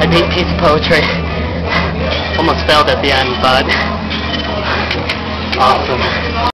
I beat piece of poetry. Almost failed at the end, but awesome.